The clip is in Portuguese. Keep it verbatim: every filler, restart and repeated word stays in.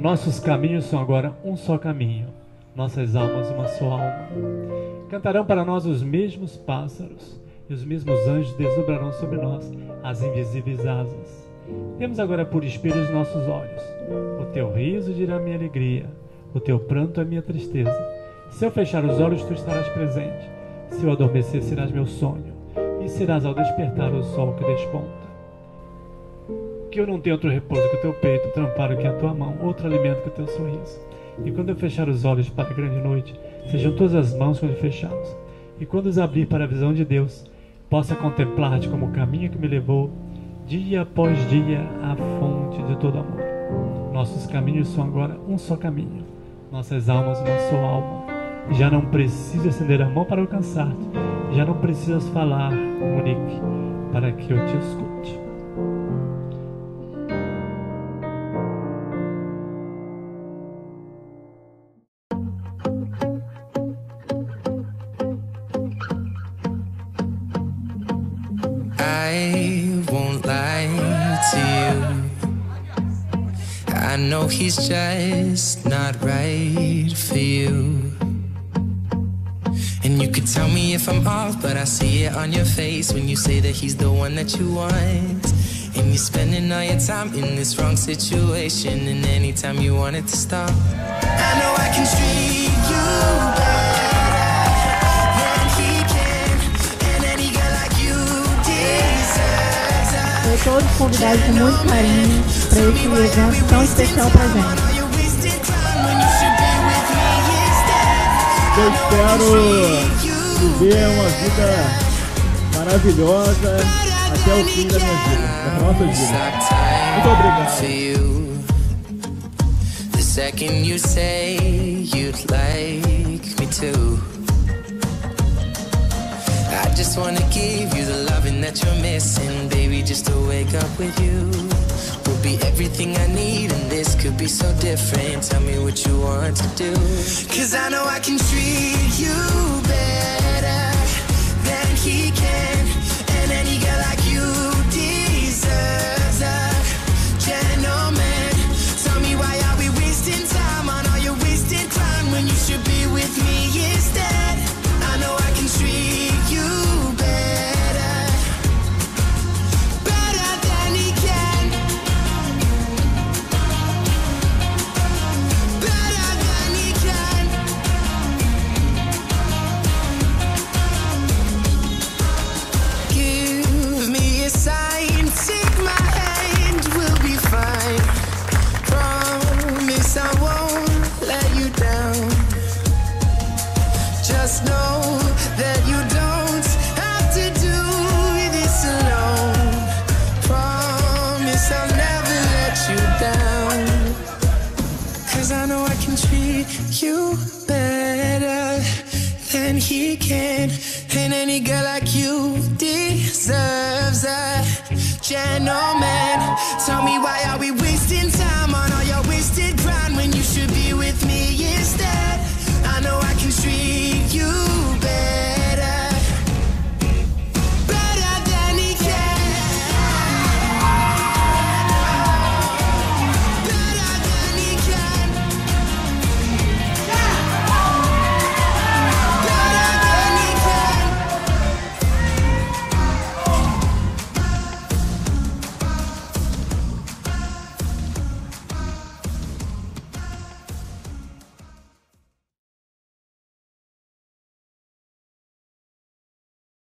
Nossos caminhos são agora um só caminho, nossas almas uma só alma. Cantarão para nós os mesmos pássaros, e os mesmos anjos desdobrarão sobre nós as invisíveis asas. Temos agora por espelho os nossos olhos. O teu riso dirá minha alegria, o teu pranto é minha tristeza. Se eu fechar os olhos, tu estarás presente. Se eu adormecer, serás meu sonho, e serás ao despertar o sol que desponta. Que eu não tenha outro repouso que o teu peito, outro amparo que a tua mão, outro alimento que o teu sorriso. E quando eu fechar os olhos para a grande noite, sejam todas as mãos quando fechá-los. E quando os abrir para a visão de Deus, possa contemplar-te como o caminho que me levou, dia após dia, à fonte de todo amor. Nossos caminhos são agora um só caminho, nossas almas uma só alma. E já não preciso estender a mão para alcançar-te, já não precisas falar, Monique, para que eu te escute. I know he's just not right for you. And you could tell me if I'm off, but I see it on your face when you say that he's the one that you want. And you're spending all your time in this wrong situation, and anytime you want it to stop, I know I can treat you better than he can, and any girl like you deserves a... Todos convidados com muito carinho para esse evento tão especial pra gente. Eu espero viver uma vida maravilhosa até o fim da minha vida, da nossa vida. Muito obrigado. The second you say you'd like me to, I just wanna give you the loving that you're missing, baby. Just to wake up with you will be everything I need, and this could be so different. Tell me what you want to do, 'cause I know I can treat you better than he can, and any girl like you deserves a gentleman. Tell me, why are we wasting time on all your wasted time when you should be with me instead? I know I can treat you better, better than he can, better than he can. Give me a sign, take my hand, we'll be fine. Promise I won't let you down. Just know that you don't have to do this alone. Promise I'll never let you down, 'cause I know I can treat you better than he can, and any girl like you deserves a gentleman. Tell me, why are we wasting time on all your wasted